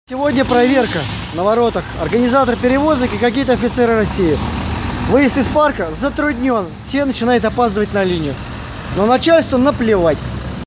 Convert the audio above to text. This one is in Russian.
Сегодня проверка на воротах. Организатор перевозок и какие-то офицеры России. Выезд из парка затруднен. Все начинают опаздывать на линию. Но начальству наплевать.